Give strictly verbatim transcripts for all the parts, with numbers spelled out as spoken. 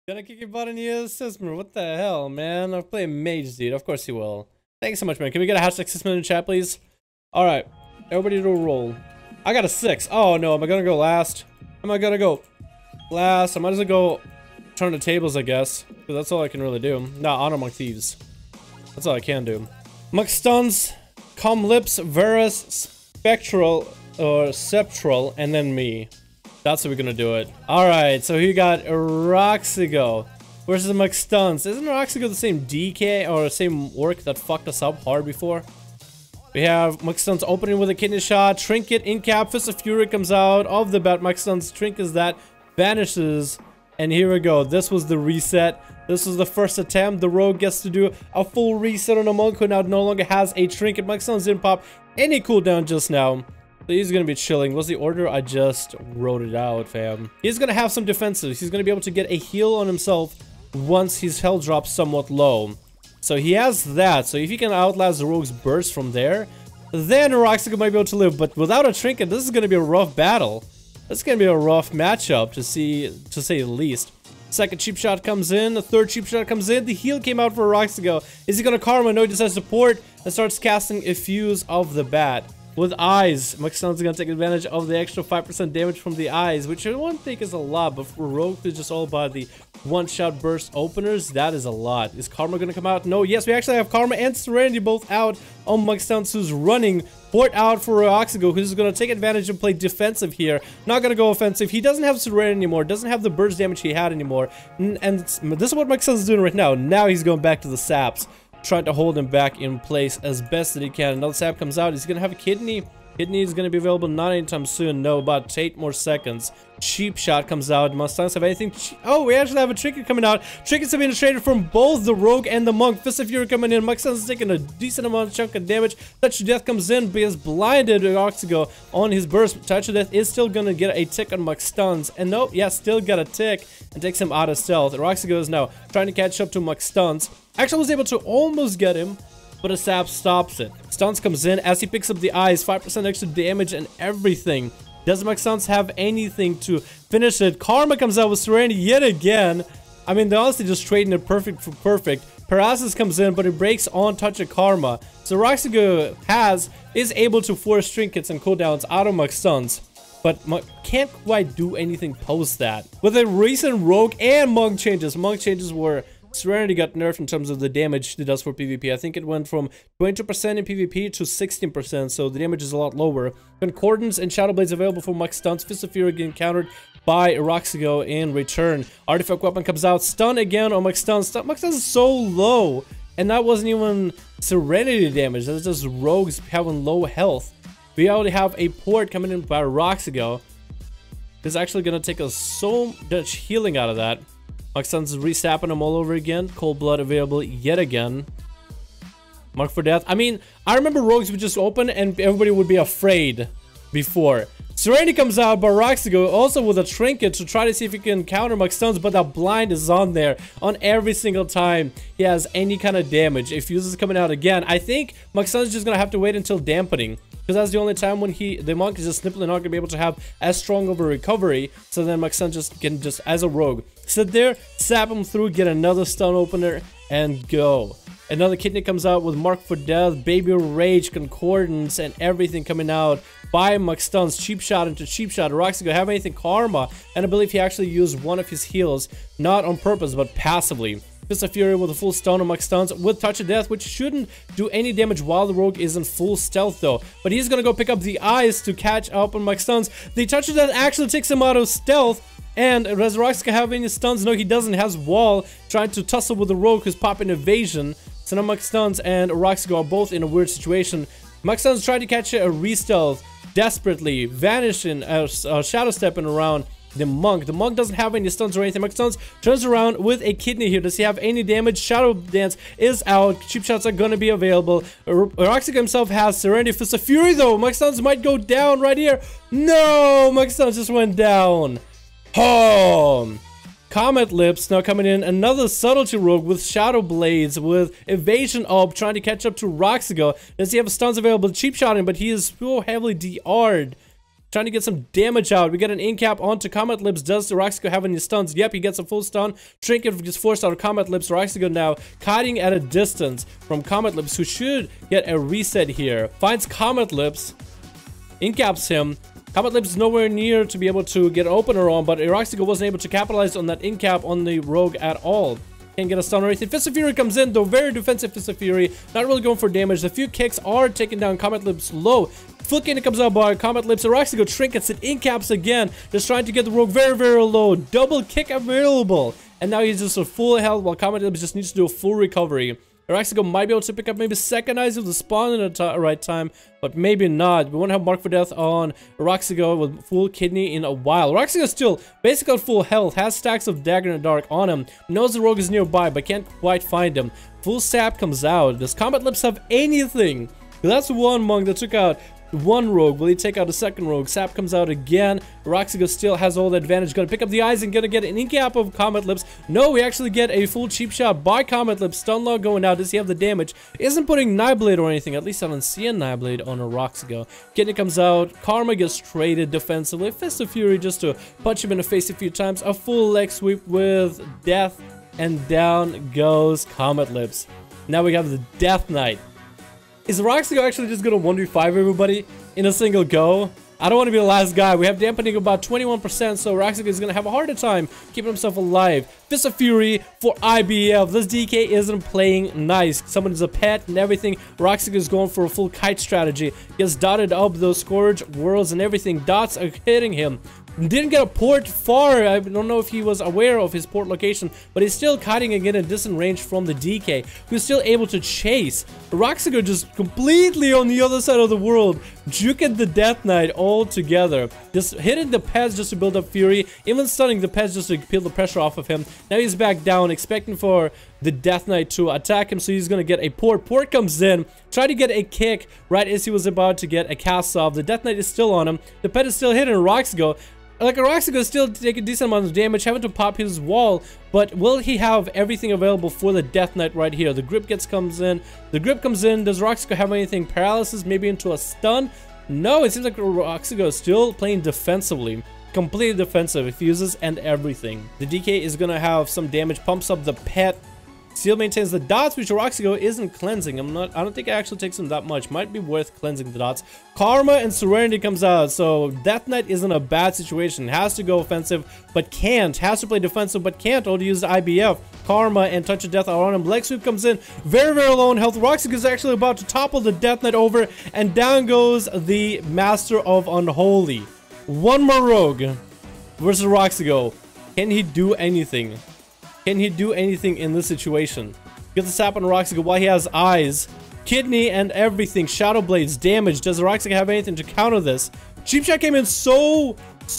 Gonna kick your butt in the Sismer. What the hell, man? I'll play a mage, dude. Of course you will. Thanks so much, man. Can we get a hashtag Sismer in the chat, please? Alright. Everybody do a roll. I got a six. Oh, no. Am I gonna go last? Am I gonna go last? I might as well go turn the tables, I guess. Because that's all I can really do. Nah, honor Monk Thieves. That's all I can do. Monk Stuns, Com Lips, Varus, Spectral, or Septral, and then me. That's how we're gonna do it. Alright, so here you got Roxigo versus McStunts. Isn't Roxigo the same D K or the same orc that fucked us up hard before? We have McStunts opening with a kidney shot, Trinket, Incap, Fist of Fury comes out of the bat. McStunts trinkets that, vanishes, and here we go. This was the reset. This was the first attempt. The rogue gets to do a full reset on a monk who now no longer has a trinket. McStunts didn't pop any cooldown just now. So he's gonna be chilling. What's the order? I just wrote it out, fam. He's gonna have some defensives. He's gonna be able to get a heal on himself once his health drops somewhat low. So he has that. So if he can outlast the rogue's burst from there, then Roxigo might be able to live. But without a trinket, this is gonna be a rough battle. This is gonna be a rough matchup to see, to say the least. Second cheap shot comes in. The third cheap shot comes in. The heal came out for Roxigo. Is he gonna karma? No, he decides to port and starts casting a fuse of the bat. With eyes, McStunts is gonna take advantage of the extra five percent damage from the eyes, which I don't think is a lot, but for Rogue, who's just all about the one-shot burst openers, that is a lot. Is Karma gonna come out? No, yes, we actually have Karma and Serenity both out on McStunts, who's running. Port out for Roxigo, who's gonna take advantage and play defensive here. Not gonna go offensive. He doesn't have Serenity anymore, doesn't have the burst damage he had anymore. And, and this is what McStunts is doing right now. Now he's going back to the saps, trying to hold him back in place as best that he can. Another sap comes out. He's gonna have a kidney. Kidney is gonna be available not anytime soon. No, about eight more seconds. Cheap shot comes out. Mustangs have anything? Oh, we actually have a trinket coming out. Trinkets have been traded from both the rogue and the monk. Fist of Fury coming in. Mustangs is taking a decent amount of chunk of damage. Touch of Death comes in, because blinded Roxigo on his burst. Touch of Death is still gonna get a tick on McStuns. And nope, yeah, still got a tick and takes him out of stealth. Roxigo is now trying to catch up to McStuns. Actually was able to almost get him, but a sap stops it. Stuns comes in as he picks up the eyes, five percent extra damage and everything. Doesn't McStuns have anything to finish it? Karma comes out with Serenity yet again. I mean, they're honestly just trading it perfect for perfect. Paralysis comes in, but it breaks on touch of Karma. So Roxigo has, is able to force trinkets and cooldowns out of McStuns, but can't quite do anything post that. With the recent rogue and monk changes, monk changes were Serenity got nerfed in terms of the damage it does for PvP. I think it went from twenty percent in PvP to sixteen percent, so the damage is a lot lower. Concordance and Shadow Blades available for McStunts. Fist of Fury getting countered by Roxigo in return. Artifact Weapon comes out. Stun again on McStunts. McStunts is so low, and that wasn't even Serenity damage. That's just rogues having low health. We already have a port coming in by Roxigo. It's actually going to take us so much healing out of that. McStuns is resapping them all over again. Cold Blood available yet again. Mark for Death. I mean, I remember rogues would just open and everybody would be afraid before. Serenity comes out, but Roxigo also with a trinket to try to see if he can counter McStuns, but that blind is on there on every single time he has any kind of damage. If Fuse is coming out again, I think McStuns is just gonna have to wait until dampening, because that's the only time when he, the monk is just simply not gonna be able to have as strong of a recovery. So then McStuns just can just, as a rogue, sit there, sap him through, get another stun opener, and go. Another kidney comes out with Mark for Death, Baby Rage, Concordance, and everything coming out by McStuns. Cheap shot into cheap shot. Roxigo have anything Karma, and I believe he actually used one of his heals, not on purpose, but passively. Fist of Fury with a full stun on McStuns with Touch of Death, which shouldn't do any damage while the rogue is in full stealth though. But he's gonna go pick up the eyes to catch up on McStuns. The Touch of Death actually takes him out of stealth. And does Roxigo have any stuns? No, he doesn't. He has Wall trying to tussle with the rogue who's popping evasion. So now McStuns and Roxigo are both in a weird situation. McStuns trying to catch a re-stealth desperately, vanishing, uh, uh, shadow stepping around the monk. The monk doesn't have any stuns or anything. McStuns turns around with a kidney here. Does he have any damage? Shadow Dance is out. Cheap shots are going to be available. Roxigo himself has Serenity. Fist of Fury though. McStuns might go down right here. No, McStuns just went down. Home. Comet Lips now coming in, another Subtlety Rogue with Shadow Blades, with Evasion up, trying to catch up to Roxigo. Does he have stuns available? Cheap shot him, but he is so heavily D R'd. trying to get some damage out. We get an in-cap onto Comet Lips. Does Roxigo have any stuns? Yep, he gets a full stun. Trinket gets forced out of Comet Lips. Roxigo now kiting at a distance from Comet Lips, who should get a reset here. Finds Comet Lips, in-caps him. Comet Lips is nowhere near to be able to get an opener on, but Roxigo wasn't able to capitalize on that in-cap on the Rogue at all. Can't get a stun or anything. Fist of Fury comes in, though. Very defensive Fist of Fury. Not really going for damage. The few kicks are taking down Comet Lips low. Full cannon comes out by Comet Lips. Roxigo trinkets it, in-caps again. Just trying to get the Rogue very, very low. Double kick available. And now he's just a full health while Comet Lips just needs to do a full recovery. Roxigo might be able to pick up maybe second eyes of the spawn at the right time, but maybe not. We won't have Mark for Death on Roxigo with full kidney in a while. Roxigo still basically at full health, has stacks of Dagger in the Dark on him, knows the Rogue is nearby, but can't quite find him. Full sap comes out. Does Comet Lips have anything? That's one monk that took out one Rogue. Will he take out a second Rogue? Sap comes out again. Roxigo still has all the advantage. Gonna pick up the eyes and gonna get an in-cap of Comet Lips. No, we actually get a full cheap shot by Comet Lips. Stun log going out. Does he have the damage? Isn't putting Nightblade or anything. At least I don't see a Nightblade on a Roxigo. Kidney comes out. Karma gets traded defensively. Fist of Fury just to punch him in the face a few times. A full leg sweep with death. And down goes Comet Lips. Now we have the Death Knight. Is Roxigo actually just gonna one v five everybody in a single go? I don't want to be the last guy. We have dampening about twenty-one percent, so Roxigo is gonna have a harder time keeping himself alive. Fist of Fury for I B F. This D K isn't playing nice. Someone is a pet and everything. Roxigo is going for a full kite strategy. Gets dotted up those Scourge Worlds and everything. Dots are hitting him. Didn't get a port far. I don't know if he was aware of his port location, but he's still kiting again at distant range from the D K, who's still able to chase. Roxigo just completely on the other side of the world, juking the Death Knight all together. Just hitting the Pez just to build up fury, even stunning the Pez just to peel the pressure off of him. Now he's back down, expecting for the Death Knight to attack him, so he's gonna get a port. Port comes in, try to get a kick right as he was about to get a cast off. The Death Knight is still on him. The pet is still hitting Roxigo. Like, Roxigo is still taking a decent amount of damage, having to pop his wall, but will he have everything available for the Death Knight right here? The grip gets comes in. The grip comes in. Does Roxigo have anything? Paralysis, maybe into a stun? No, it seems like Roxigo is still playing defensively. Completely defensive. It fuses and everything. The D K is gonna have some damage, pumps up the pet. Seal maintains the dots, which Roxigo isn't cleansing. I'm not. I don't think it actually takes him that much. Might be worth cleansing the dots. Karma and Serenity comes out, so Death Knight isn't a bad situation. Has to go offensive, but can't. Has to play defensive, but can't. Or to use the I B F. Karma and Touch of Death are on him. Leg sweep comes in. Very, very low on health. Roxigo is actually about to topple the Death Knight over, and down goes the Master of Unholy. One more Rogue versus Roxigo. Can he do anything? Can he do anything in this situation? Gets the sap on Roxigo while he has eyes, kidney, and everything. Shadow Blades, damage. Does Roxigo have anything to counter this? Cheap Shot came in so,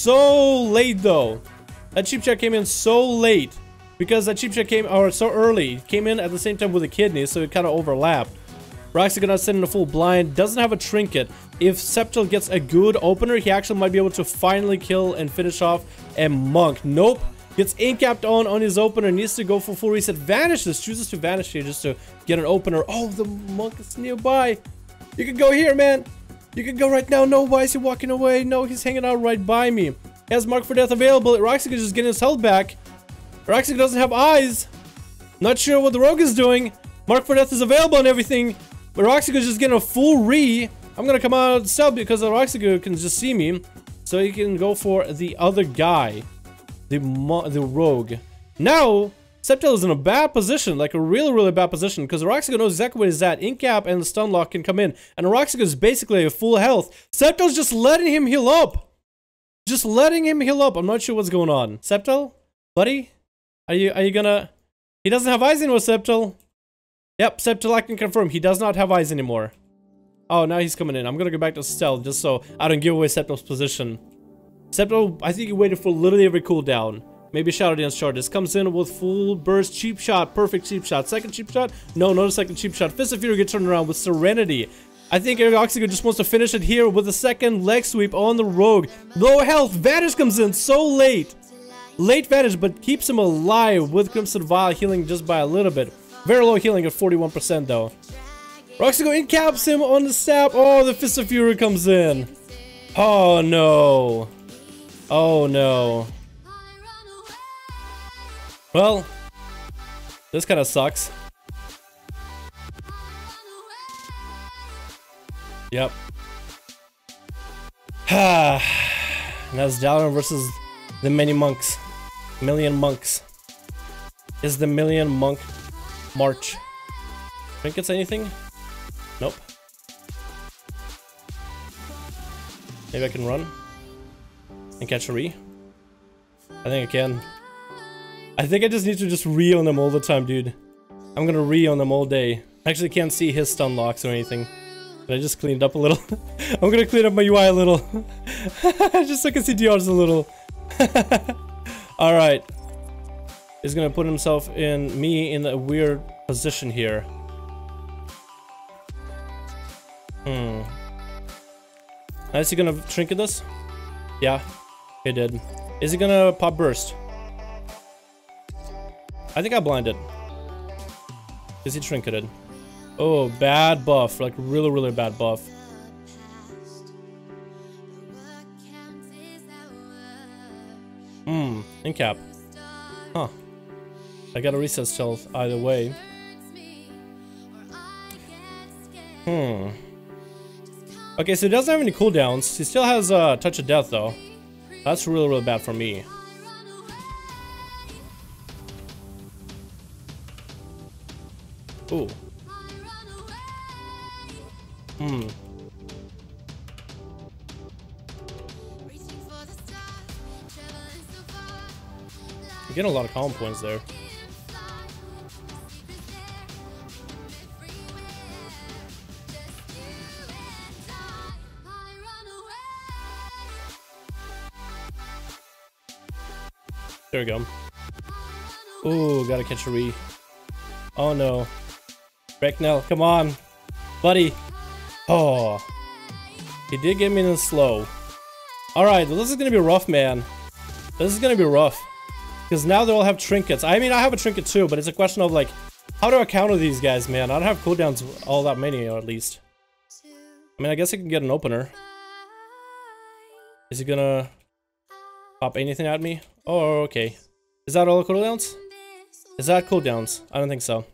so late though. That Cheap Shot came in so late. Because that Cheap Shot came, or so early. Came in at the same time with the kidney, so it kind of overlapped. Roxigo not sitting in a full blind. Doesn't have a trinket. If Sceptile gets a good opener, he actually might be able to finally kill and finish off a monk. Nope. Gets in-capped on on his opener, needs to go for full reset. Vanishes, chooses to vanish here just to get an opener. Oh, the monk is nearby. You can go here, man. You can go right now. No, why is he walking away? No, he's hanging out right by me. He has Mark for Death available. Roxigo is just getting his health back. Roxigo doesn't have eyes. Not sure what the Rogue is doing. Mark for Death is available and everything, but Roxigo is just getting a full re. I'm gonna come out of cell because the Roxigo can just see me, so he can go for the other guy. The, mo the Rogue. Now, Sceptile is in a bad position, like a really, really bad position, because Roxigo knows exactly where he's at. In-cap and the stun lock can come in, and Roxigo is basically a full health. Sceptile's just letting him heal up. Just letting him heal up. I'm not sure what's going on. Sceptile? Buddy? Are you, are you gonna... He doesn't have eyes anymore, Sceptile. Yep, Sceptile, I can confirm. He does not have eyes anymore. Oh, now he's coming in. I'm gonna go back to stealth, just so I don't give away Sceptile's position. Sceptile, I think he waited for literally every cooldown. Maybe Shadow Dance Charges. Comes in with full burst, cheap shot, perfect cheap shot. Second cheap shot? No, not a second cheap shot. Fist of Fury gets turned around with Serenity. I think Roxigo just wants to finish it here with a second leg sweep on the Rogue. Low health, Vanish comes in so late. Late Vanish, but keeps him alive with Crimson Vial healing just by a little bit. Very low healing at forty-one percent though. Roxigo in-caps him on the sap. Oh, the Fist of Fury comes in. Oh no. Oh no. Well, this kind of sucks. Yep. That's Dalaran versus the many monks. Million monks. Is the million monk march. Trinkets anything? Nope. Maybe I can run and catch a re. I think I can. I think I just need to just re on them all the time, dude. I'm gonna re on them all day. I actually can't see his stun locks or anything. But I just cleaned up a little. I'm gonna clean up my U I a little. Just so I can see D Rs a little. Alright. He's gonna put himself in me in a weird position here. Hmm. Is he gonna trinket this? Yeah, he did. Is he gonna pop burst? I think I blinded. Is he trinketed? Oh, bad buff. Like, really, really bad buff. Hmm, in cap. Huh. I got a reset stealth either way. Hmm. Okay, so he doesn't have any cooldowns. He still has a uh, touch of death, though. That's really, really bad for me. Ooh. Hmm. You're getting a lot of calm points there. There we go. Ooh, gotta catch a re. Oh no. Brecknell, come on. Buddy. Oh. He did get me in slow. Alright, well, this is gonna be rough, man. This is gonna be rough. Because now they all have trinkets. I mean, I have a trinket too, but it's a question of like, how do I counter these guys, man? I don't have cooldowns all that many, or at least. I mean, I guess I can get an opener. Is he gonna pop anything at me? Oh, okay. Is that all the cooldowns? Is that cooldowns? I don't think so.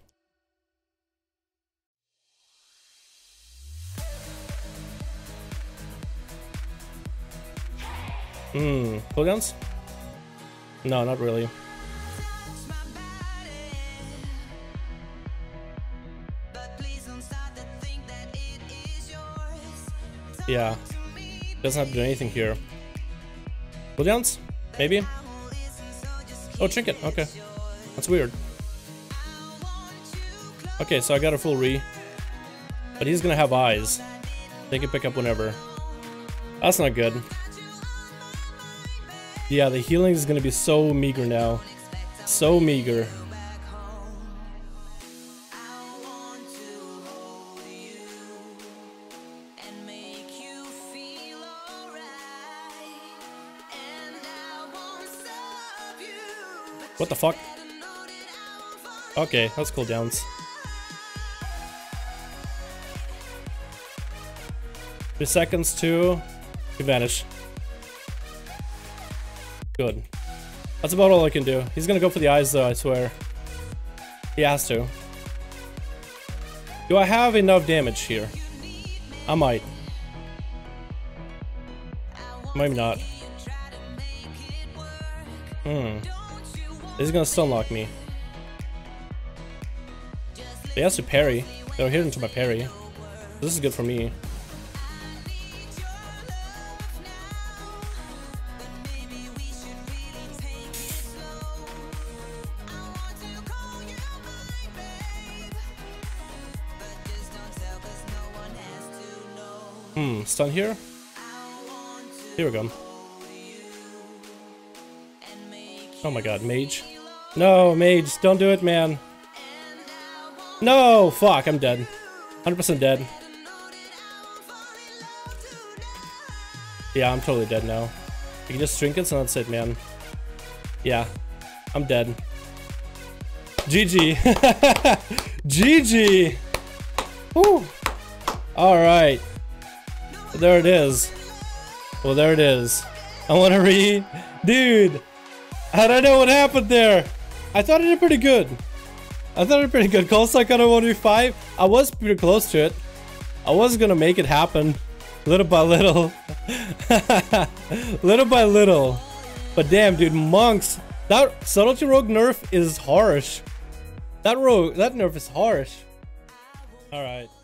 Hmm, cooldowns? No, not really. Yeah. Doesn't have to do anything here. Cooldowns? Maybe? Oh, trinket. Okay. That's weird. Okay, so I got a full re. But he's gonna have eyes. They can pick up whenever. That's not good. Yeah, the healing is gonna be so meager now. So meager. What the fuck? Okay, that's cooldowns. Three seconds to vanish. Good. That's about all I can do. He's gonna go for the eyes though, I swear. He has to. Do I have enough damage here? I might. Maybe not. Hmm. He's gonna stun lock me. He has to parry. They'll hit into my parry. This is good for me. Hmm, stun here? Here we go. Oh my god, mage. No, mage, don't do it, man. No, fuck, I'm dead. one hundred percent dead. Yeah, I'm totally dead now. You can just trinkets and that's it, man. Yeah, I'm dead. G G. G G. Woo. Alright. There it is. Well, there it is. I want to read. Dude, I don't know what happened there. I thought it did pretty good. I thought it did pretty good. Call Psych on a one v five. I was pretty close to it. I was gonna make it happen. Little by little. Little by little. But damn, dude, monks. That subtlety rogue nerf is harsh. That rogue, that nerf is harsh. Alright.